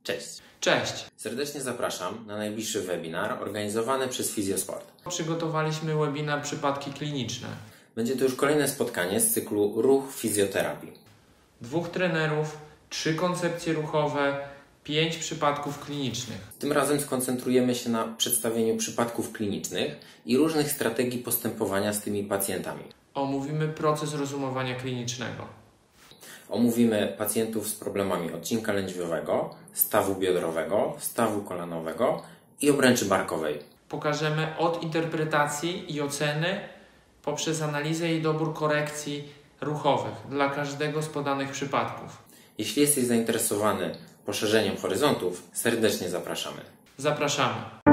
Cześć! Cześć! Serdecznie zapraszam na najbliższy webinar organizowany przez Fizjosport. Przygotowaliśmy webinar Przypadki kliniczne. Będzie to już kolejne spotkanie z cyklu Ruch w fizjoterapii. 2 trenerów, 3 koncepcje ruchowe, 5 przypadków klinicznych. Tym razem skoncentrujemy się na przedstawieniu przypadków klinicznych i różnych strategii postępowania z tymi pacjentami. Omówimy proces rozumowania klinicznego. Omówimy pacjentów z problemami odcinka lędźwiowego, stawu biodrowego, stawu kolanowego i obręczy barkowej. Pokażemy od interpretacji i oceny poprzez analizę i dobór korekcji ruchowych dla każdego z podanych przypadków. Jeśli jesteś zainteresowany poszerzeniem horyzontów, serdecznie zapraszamy. Zapraszamy!